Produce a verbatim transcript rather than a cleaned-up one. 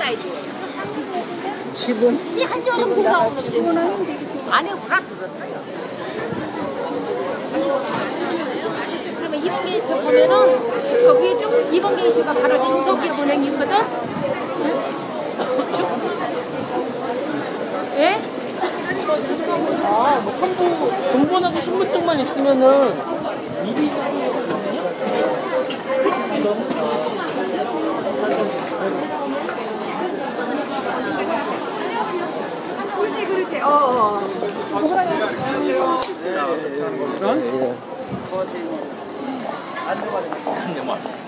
사이즈예요. 집은? 이 한여름 돌아오는데. 아니, 다 들었어요. 그러면 이번 게이트 보면은 그 위에 쭉 이번 게이트가 바로 중소기업 은행이거든. 예? 아, 뭐 선도 등본하고 신분증만 있으면은 미리 그렇지, 그렇지. 어, 어. 네.